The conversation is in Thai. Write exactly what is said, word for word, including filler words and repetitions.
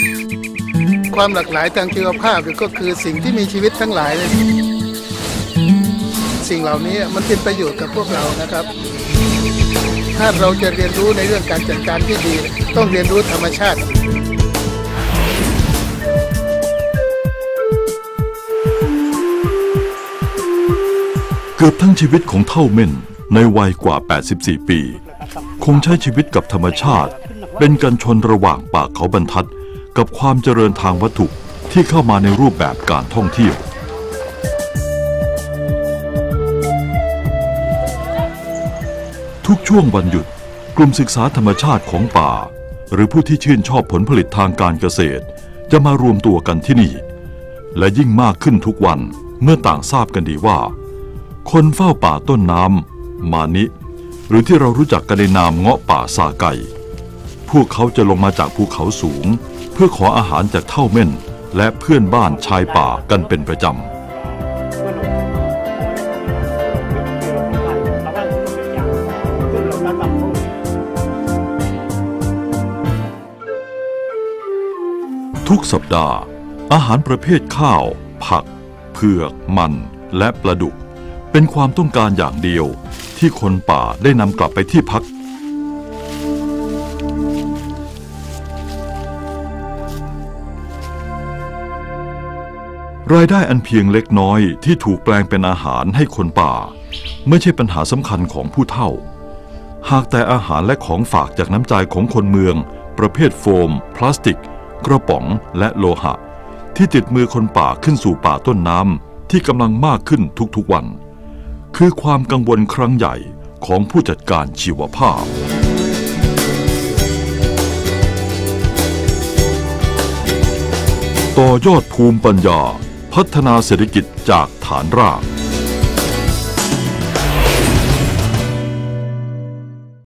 ความหลากหลายทางชีวภาพก็คือสิ่งที่มีชีวิตทั้งหลายสิ่งเหล่านี้มันเป็นประโยชน์กับพวกเรานะครับถ้าเราจะเรียนรู้ในเรื่องการจัดการที่ดีต้องเรียนรู้ธรรมชาติเกือบทั้งชีวิตของเท่าเม่นในวัยกว่าแปดสิบสี่ปีคงใช้ชีวิตกับธรรมชาติเป็นกันชนระหว่างป่าเขาบรรทัดกับความเจริญทางวัตถุที่เข้ามาในรูปแบบการท่องเที่ยวทุกช่วงวันหยุดกลุ่มศึกษาธรรมชาติของป่าหรือผู้ที่ชื่นชอบผลผลิตทางการเกษตรจะมารวมตัวกันที่นี่และยิ่งมากขึ้นทุกวันเมื่อต่างทราบกันดีว่าคนเฝ้าป่าต้นน้ำมานิหรือที่เรารู้จักกันในนามเงาะป่าซาไก่พวกเขาจะลงมาจากภูเขาสูงเพื่อขออาหารจากเท่าเม่นและเพื่อนบ้านชายป่ากันเป็นประจำทุกสัปดาห์อาหารประเภทข้าวผักเผือกมันและปลาดุกเป็นความต้องการอย่างเดียวที่คนป่าได้นำกลับไปที่พักรายได้อันเพียงเล็กน้อยที่ถูกแปลงเป็นอาหารให้คนป่าไม่ใช่ปัญหาสำคัญของผู้เฒ่าหากแต่อาหารและของฝากจากน้ำใจของคนเมืองประเภทโฟมพลาสติกกระป๋องและโลหะที่ติดมือคนป่าขึ้นสู่ป่าต้นน้ำที่กำลังมากขึ้นทุกๆวันคือความกังวลครั้งใหญ่ของผู้จัดการชีวภาพต่อยอดภูมิปัญญาพัฒนาเศรษฐกิจจากฐานราก